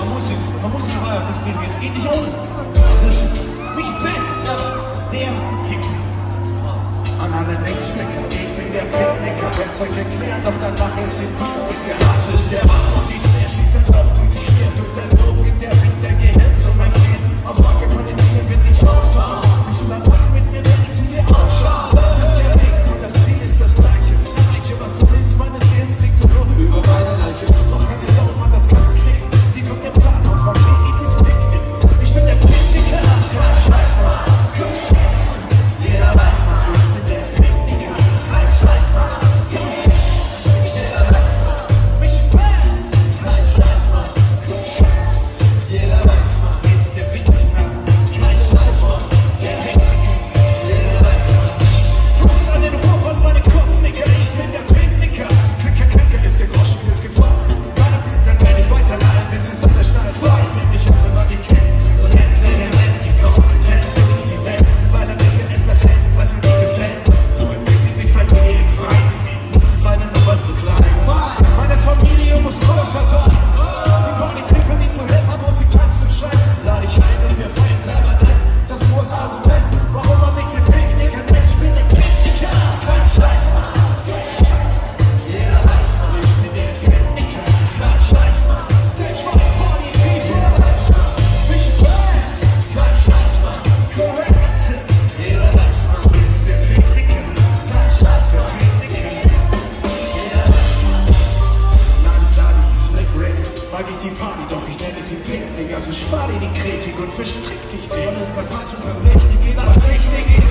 Man muss die Wahrheit bringen. Es geht nicht um. Das ist nicht weg. Der Picknicker. An alle Nächstblicker. Ich bin der Picknicker. Wenn's euch erklärt, doch dann mach es den Picknicker. Das ist der Mann und die Snare schießt drauf durch die Stirn. Durch dein Lob gibt der Wind der Gehirn zu mein Frieden. Auf Wacke von den Tieren wird dich auftauen. Bist du dann Rücken mit mir, wenn ich zu dir aufschaue. Das ist der Weg und das Ziel ist das Gleiche. Reiche, was du willst, meines Gehirns kriegst du nur über meine Leiche. Noch keine Sau, Mann, das kannst knicken. Wie kommt der Plan aus, man kreatives Picknick? Ich bin der Picknicker. Kein Scheiß, Mann. Komm, Scheiß. Jeder weiß, Mann. Ich bin der Picknicker. Kein Scheiß, Mann. Jeder weiß, Mann. Mich bang. Kein Scheiß, Mann. Komm, Scheiß. Jeder weiß, Mann. Ist der Picknicker. Kein Scheiß, Mann. Der Picknicker. Jeder weiß, Mann. Fuß an den Hof und meine Kopfnicker. Ich bin der Picknicker. Klicker, Klicker ist der Groschen jetzt gefallen. Dann werde ich weiterleiten, bis es alle schnell fallen. Ich hoffe, man die kennt. Und endlich die kompetent durch die Welt. Weil er mir etwas hält, was mir nicht gefällt. So im Picknick mich verlieren frei. Meine Nummer zu klein. Meine Familie muss größer sein. Die Politik verdient zu helfen, Musik tanzen schreiben. Lade ich ein und wir feiern bleiben ein. Das ist nur das Argument, warum man nicht den Picknicker nennt. Ich bin der Picknicker. Kein Scheiß, Mann. Jeder weiß, Mann. Ich bin der Picknicker. Kein Scheiß, Mann. Das war for the people. Mich bang. Kein Scheiß, Mann. Korrekt. Jeder weiß, Mann. Ist der Picknicker. Kein Scheiß, Mann. Mag ich die Party, doch ich nenne sie Picknicker. Also spar dir die Kritik und verstrick dich nicht. Alles bei falsch und beim Richtig geht das richtig.